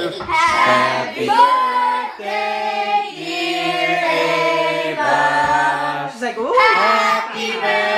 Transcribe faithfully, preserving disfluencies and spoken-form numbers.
goes. Happy birthday, dear Ava. She's like, ooh. Happy birthday.